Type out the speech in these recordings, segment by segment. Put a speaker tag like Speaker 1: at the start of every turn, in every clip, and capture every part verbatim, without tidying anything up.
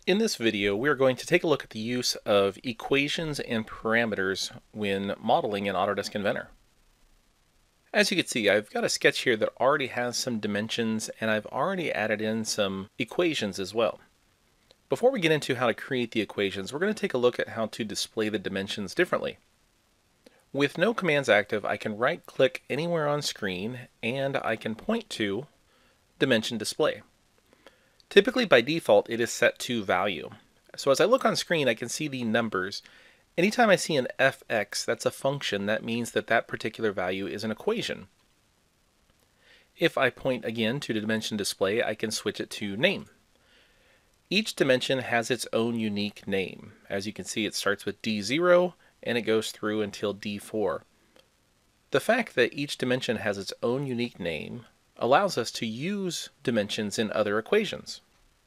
Speaker 1: In this video, we are going to take a look at the use of equations and parameters when modeling in Autodesk Inventor. As you can see, I've got a sketch here that already has some dimensions, and I've already added in some equations as well. Before we get into how to create the equations, we're going to take a look at how to display the dimensions differently. With no commands active, I can right-click anywhere on screen, and I can point to Dimension Display. Typically by default it is set to value. So as I look on screen I can see the numbers. Anytime I see an f x, that's a function, that means that that particular value is an equation. If I point again to the dimension display, I can switch it to name. Each dimension has its own unique name. As you can see, it starts with D zero and it goes through until D four. The fact that each dimension has its own unique name allows us to use dimensions in other equations.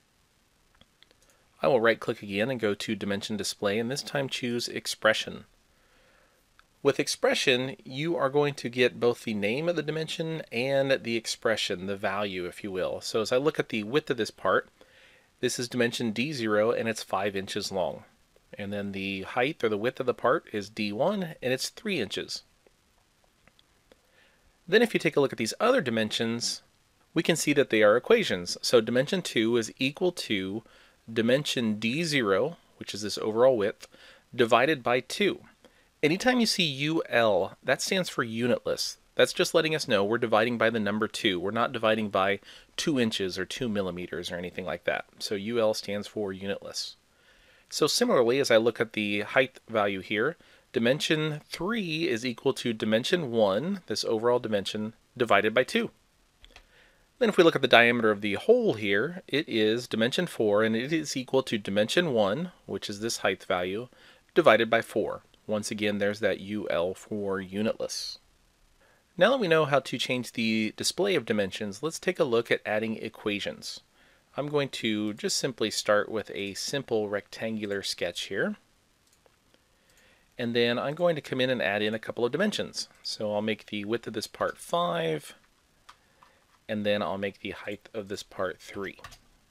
Speaker 1: I will right click again and go to Dimension Display, and this time choose Expression. With Expression, you are going to get both the name of the dimension and the expression, the value if you will. So as I look at the width of this part, this is dimension D zero and it's five inches long. And then the height or the width of the part is D one and it's three inches. Then if you take a look at these other dimensions, we can see that they are equations. So dimension two is equal to dimension D zero, which is this overall width, divided by two. Anytime you see U L, that stands for unitless. That's just letting us know we're dividing by the number two. We're not dividing by two inches or two millimeters or anything like that. So U L stands for unitless. So similarly, as I look at the height value here, dimension three is equal to dimension one, this overall dimension, divided by two. Then if we look at the diameter of the hole here, it is dimension four, and it is equal to dimension one, which is this height value, divided by four. Once again, there's that U L for unitless. Now that we know how to change the display of dimensions, let's take a look at adding equations. I'm going to just simply start with a simple rectangular sketch here. And then I'm going to come in and add in a couple of dimensions. So I'll make the width of this part five, and then I'll make the height of this part three.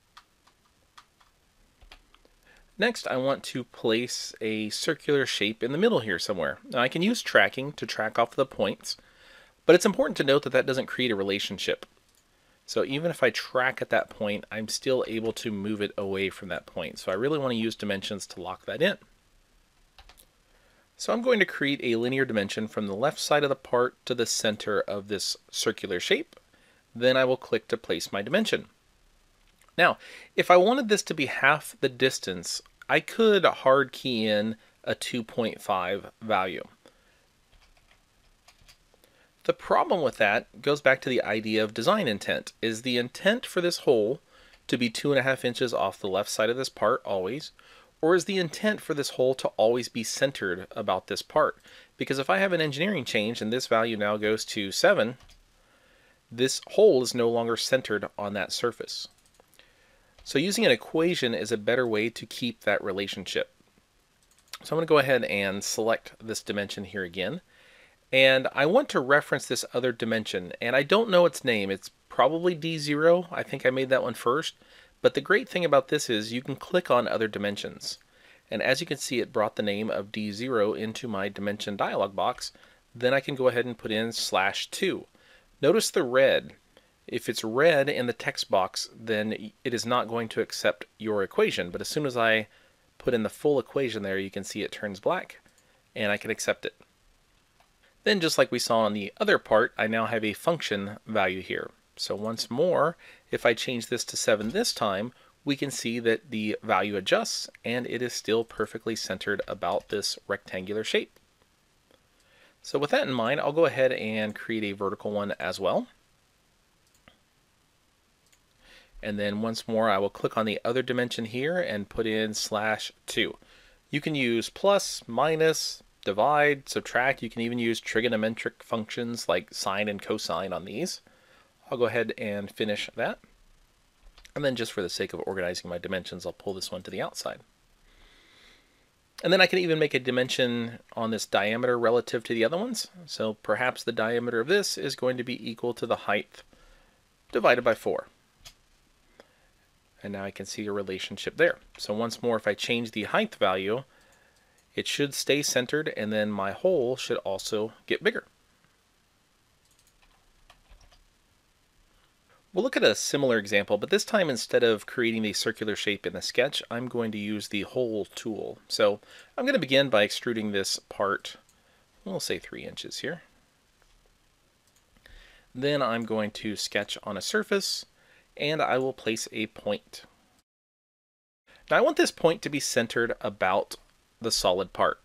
Speaker 1: Next, I want to place a circular shape in the middle here somewhere. Now I can use tracking to track off the points, but it's important to note that that doesn't create a relationship. So even if I track at that point, I'm still able to move it away from that point. So I really want to use dimensions to lock that in. So I'm going to create a linear dimension from the left side of the part to the center of this circular shape. Then I will click to place my dimension. Now, if I wanted this to be half the distance, I could hard key in a two point five value. The problem with that goes back to the idea of design intent. Is the intent for this hole to be two and a half inches off the left side of this part always? Or is the intent for this hole to always be centered about this part? Because if I have an engineering change and this value now goes to seven, this hole is no longer centered on that surface. So using an equation is a better way to keep that relationship. So I'm going to go ahead and select this dimension here again. And I want to reference this other dimension. And I don't know its name. It's probably D zero. I think I made that one first. But the great thing about this is you can click on other dimensions. And as you can see, it brought the name of D zero into my dimension dialog box. Then I can go ahead and put in slash two. Notice the red. If it's red in the text box, then it is not going to accept your equation. But as soon as I put in the full equation there, you can see it turns black and I can accept it. Then just like we saw on the other part, I now have a function value here. So once more, if I change this to seven this time, we can see that the value adjusts and it is still perfectly centered about this rectangular shape. So with that in mind, I'll go ahead and create a vertical one as well. And then once more, I will click on the other dimension here and put in slash two. You can use plus, minus, divide, subtract. You can even use trigonometric functions like sine and cosine on these. I'll go ahead and finish that. And then just for the sake of organizing my dimensions, I'll pull this one to the outside. And then I can even make a dimension on this diameter relative to the other ones. So perhaps the diameter of this is going to be equal to the height divided by four. And now I can see a relationship there. So once more, if I change the height value, it should stay centered, and then my hole should also get bigger. We'll look at a similar example, but this time instead of creating the circular shape in the sketch, I'm going to use the hole tool. So I'm going to begin by extruding this part, we'll say three inches here. Then I'm going to sketch on a surface, and I will place a point. Now I want this point to be centered about the solid part.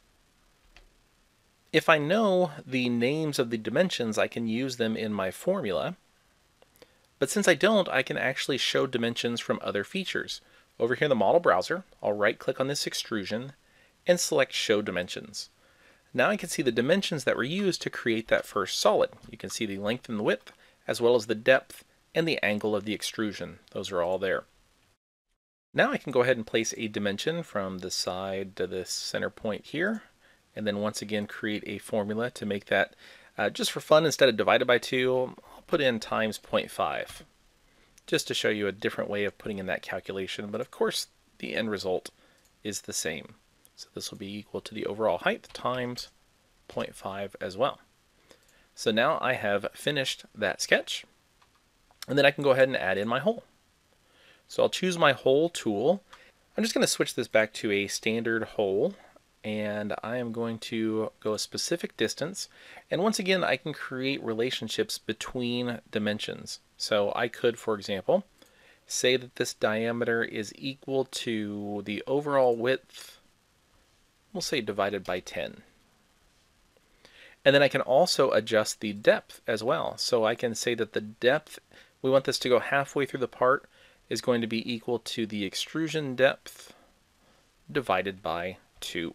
Speaker 1: If I know the names of the dimensions, I can use them in my formula. But since I don't, I can actually show dimensions from other features. Over here in the model browser, I'll right click on this extrusion and select show dimensions. Now I can see the dimensions that were used to create that first solid. You can see the length and the width, as well as the depth and the angle of the extrusion. Those are all there. Now I can go ahead and place a dimension from the side to this center point here, and then once again create a formula to make that, uh, just for fun, instead of divided by two, I'll put in times zero point five, just to show you a different way of putting in that calculation, but of course the end result is the same. So this will be equal to the overall height times zero point five as well. So now I have finished that sketch, and then I can go ahead and add in my hole. So I'll choose my hole tool. I'm just going to switch this back to a standard hole, and I am going to go a specific distance. And once again, I can create relationships between dimensions. So I could, for example, say that this diameter is equal to the overall width, we'll say divided by ten. And then I can also adjust the depth as well. So I can say that the depth, we want this to go halfway through the part, is going to be equal to the extrusion depth divided by two.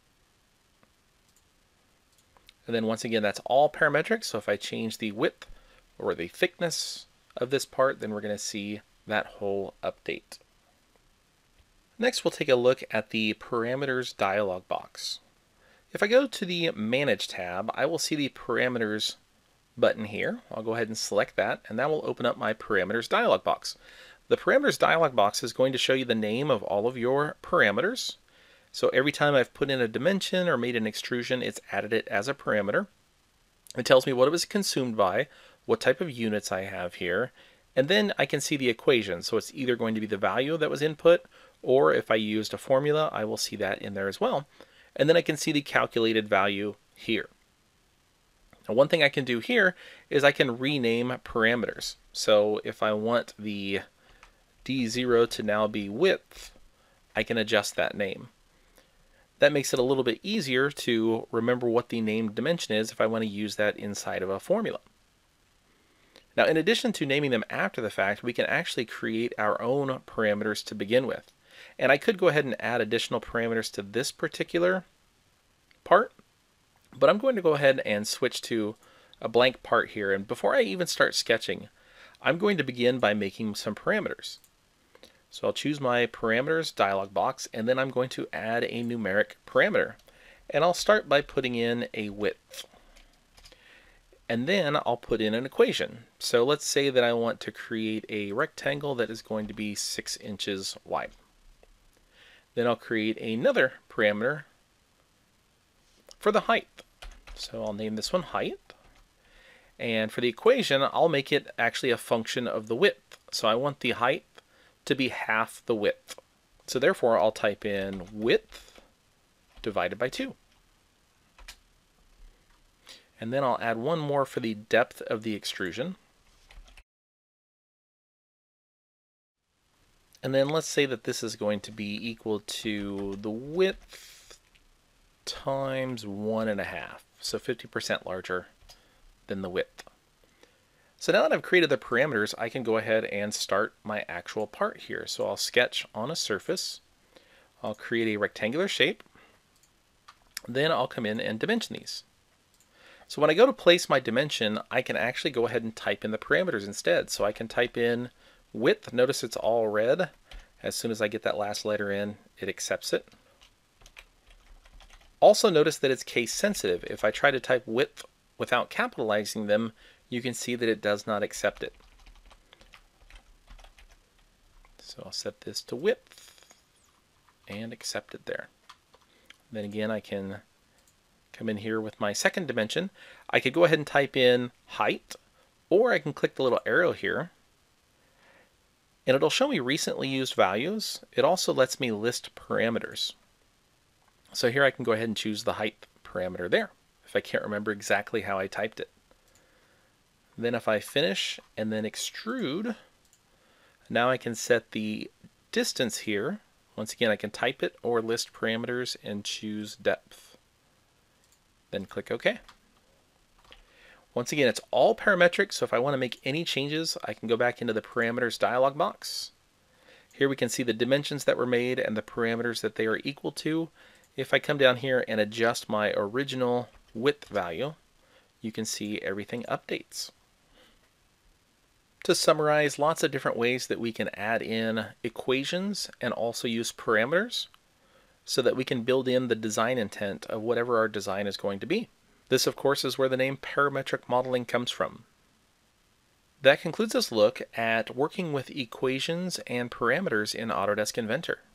Speaker 1: And then once again, that's all parametric. So if I change the width or the thickness of this part, then we're going to see that whole update. Next, we'll take a look at the parameters dialog box. If I go to the Manage tab, I will see the Parameters button here. I'll go ahead and select that, and that will open up my Parameters dialog box. The Parameters dialog box is going to show you the name of all of your parameters. So every time I've put in a dimension or made an extrusion, it's added it as a parameter. It tells me what it was consumed by, what type of units I have here, and then I can see the equation. So it's either going to be the value that was input, or if I used a formula, I will see that in there as well. And then I can see the calculated value here. Now, one thing I can do here is I can rename parameters. So if I want the D zero to now be width, I can adjust that name. That makes it a little bit easier to remember what the named dimension is if I want to use that inside of a formula. Now, in addition to naming them after the fact, we can actually create our own parameters to begin with. And I could go ahead and add additional parameters to this particular part, but I'm going to go ahead and switch to a blank part here. And before I even start sketching, I'm going to begin by making some parameters. So I'll choose my parameters dialog box, and then I'm going to add a numeric parameter. And I'll start by putting in a width. And then I'll put in an equation. So let's say that I want to create a rectangle that is going to be six inches wide. Then I'll create another parameter for the height. So I'll name this one height. And for the equation, I'll make it actually a function of the width. So I want the height to be half the width. So therefore, I'll type in width divided by two. And then I'll add one more for the depth of the extrusion. And then let's say that this is going to be equal to the width times one and a half. So fifty percent larger than the width. So now that I've created the parameters, I can go ahead and start my actual part here. So I'll sketch on a surface. I'll create a rectangular shape. Then I'll come in and dimension these. So when I go to place my dimension, I can actually go ahead and type in the parameters instead. So I can type in width. Notice it's all red. As soon as I get that last letter in, it accepts it. Also notice that it's case sensitive. If I try to type width without capitalizing them, you can see that it does not accept it. So I'll set this to width and accept it there. Then again, I can come in here with my second dimension. I could go ahead and type in height, or I can click the little arrow here, and it'll show me recently used values. It also lets me list parameters. So here I can go ahead and choose the height parameter there, if I can't remember exactly how I typed it. Then if I finish and then extrude, now I can set the distance here. Once again, I can type it or list parameters and choose depth. Then click OK. Once again, it's all parametric, so if I want to make any changes, I can go back into the parameters dialog box. Here we can see the dimensions that were made and the parameters that they are equal to. If I come down here and adjust my original width value, you can see everything updates. To summarize, lots of different ways that we can add in equations and also use parameters so that we can build in the design intent of whatever our design is going to be. This, of course, is where the name parametric modeling comes from. That concludes this look at working with equations and parameters in Autodesk Inventor.